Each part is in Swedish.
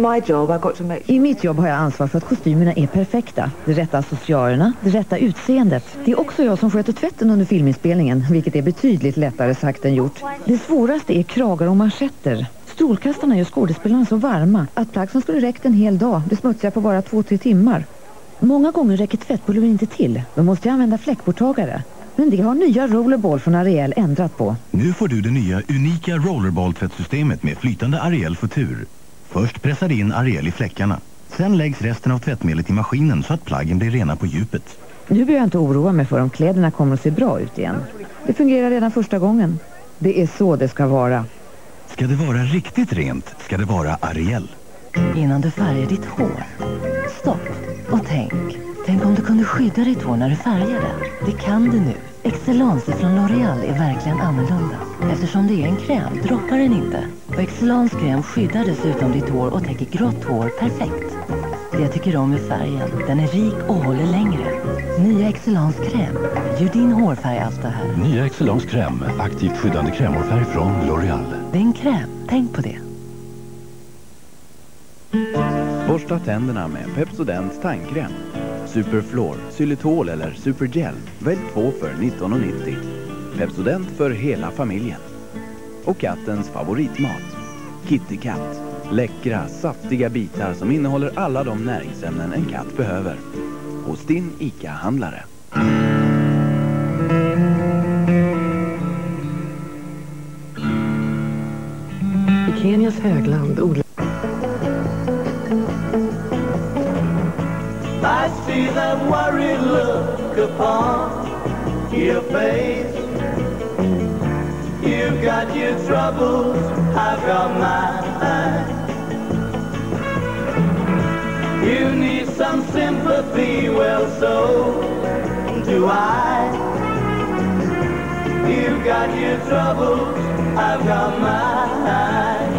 my job, I've got to make... I mitt jobb har jag ansvar för att kostymerna är perfekta. De rätta accessoarerna, det rätta utseendet. Det är också jag som sköter tvätten under filminspelningen, vilket är betydligt lättare sagt än gjort. Det svåraste är kragar och manschetter. Strålkastarna gör skådespelarna så varma att plagg som skulle räckt en hel dag blir smutsiga på bara 2-3 timmar. Många gånger räcker tvättpulver inte till. Då måste jag använda fläckborttagare. Men det har nya Rollerball från Ariel ändrat på. Nu får du det nya unika Rollerball-tvättsystemet med flytande Ariel-futur. Först pressar in Ariel i fläckarna. Sen läggs resten av tvättmedlet i maskinen så att plaggen blir rena på djupet. Nu behöver jag inte oroa mig för om kläderna kommer att se bra ut igen. Det fungerar redan första gången. Det är så det ska vara. Ska det vara riktigt rent ska det vara Ariel. Innan du färgar ditt hår, stopp och tänk. Tänk om du kunde skydda ditt hår när du färgar det. Det kan du nu. Excellence från L'Oreal är verkligen annorlunda. Eftersom det är en kräm droppar den inte. Och Excellence kräm skyddar dessutom ditt hår och täcker grått hår perfekt. Det jag tycker om är färgen. Den är rik och håller längre. Nya Excellence kräm gör din hårfärg allt det här. Nya Excellence kräm, aktivt skyddande krämhårfärg från L'Oreal. Det är en kräm, tänk på det. Borsta tänderna med Pepsodent tandkräm. Superflor, xylitol eller supergel. Välj 2 för 19,90. Pepsodent för hela familjen. Och kattens favoritmat. Kitty Cat. Läckra, saftiga bitar som innehåller alla de näringsämnen en katt behöver. Hos din ICA-handlare. I Kenias högland odlar... I see that worried look upon your face. You've got your troubles, I've got mine. You need some sympathy, well so do I. You've got your troubles, I've got mine.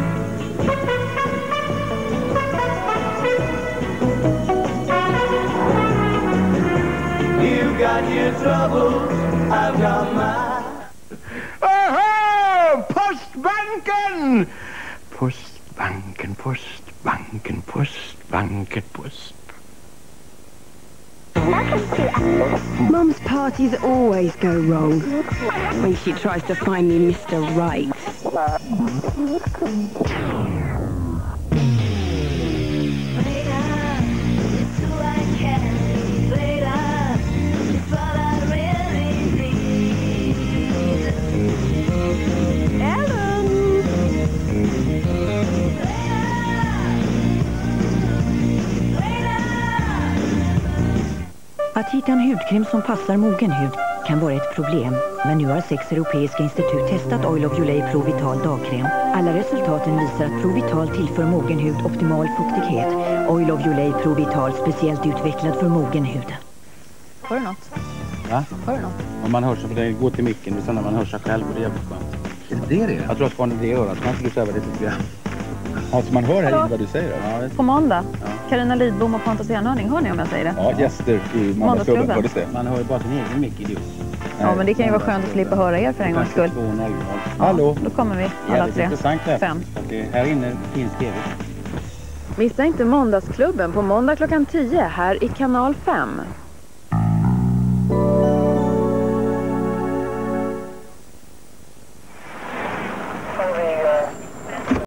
You've got your troubles, I've got mine. Aha! Postbanken! Postbanken, postbanken, postbanken, post. Mum's parties always go wrong when she tries to find me Mr. Right. Att hitta en hudkräm som passar mogen hud kan vara ett problem. Men nu har 6 europeiska institut testat Oil of Olay Pro Vital dagkräm. Alla resultaten visar att Pro Vital tillför mogen hud optimal fuktighet. Oil of Olay Pro Vital speciellt utvecklad för mogen hud. Har du något? Va? Har du något? Om man hör sig, för det går till micken, det är när man hör sig själv och det är jävligt skönt. Är det det? Jag tror att det är örat. Kan inte du säga vad det tycker jag? Alltså man hör här vad du säger. Ja, på måndag. Carina Lidbom och Pontus Enhörning. Hör ni om jag säger det? Ja, gäster i Måndagsklubben. Man hör ju bara sin egen mick i ljus. Ja, men det kan ju vara skönt att slippa höra er för en gångs skull. Hallå. Då kommer vi alla tre. Intressant här. 5. Här inne finns TV. Missa inte Måndagsklubben på måndag klockan 10 här i kanal 5.